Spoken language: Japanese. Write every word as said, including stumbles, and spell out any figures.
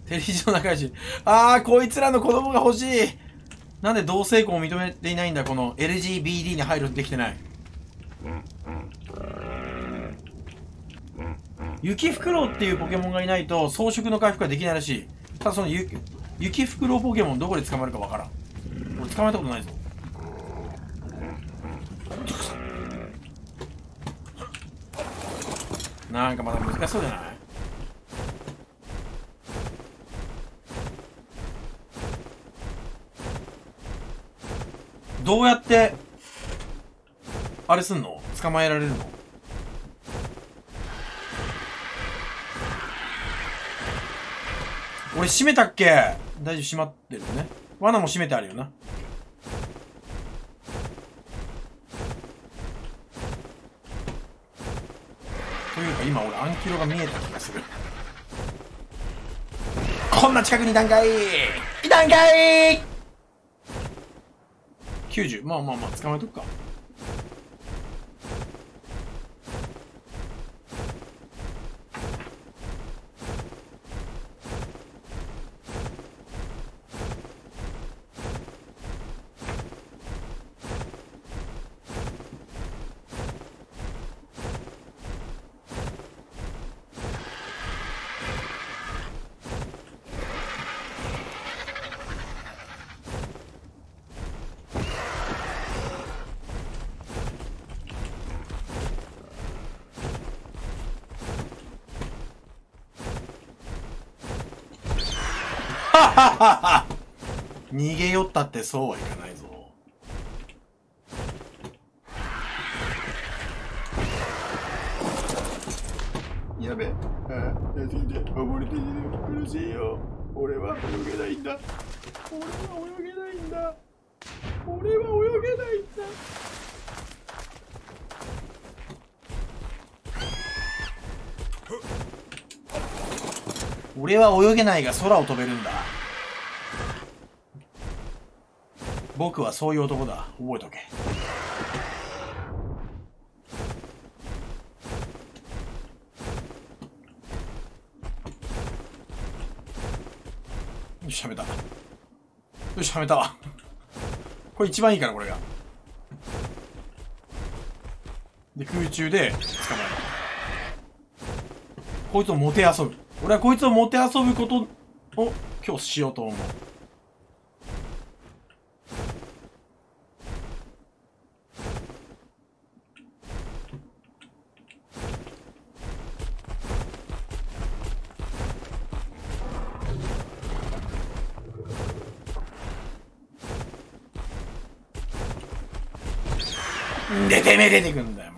テレビ上仲良し。あー、こいつらの子供が欲しい。なんで同性婚を認めていないんだ、この エルジービーディー に配慮できてない。雪フクロウっていうポケモンがいないと装飾の回復ができないらしい。ただその雪、雪フクロウポケモンどこで捕まえるかわからん。俺捕まえたことないぞ。なんかまだ難しそうじゃない？どうやってあれすんの？捕まえられるの？俺閉めたっけ？大丈夫、閉まってるね。罠も閉めてあるよな。というか今俺アンキロが見えた気がする。こんな近くにいたんかい！いたんかい！きゅうじゅう。まあまあまあ捕まえとくか。逃げ寄ったってそうはいかないぞ。やべえ、ああ、やすぎて溺れて苦しいよ。俺は泳げないんだ。俺は泳げないんだ。俺は泳げないんだ。俺は泳げないが空を飛べるんだ。僕はそういう男だ。覚えとけ。よし、はめた。よし、はめたわ。これ一番いいから、これが。で、空中で捕まえる。こいつをもてあそぶ。俺はこいつをもてあそぶことを今日しようと思う。で、てめえ出てくんだよ。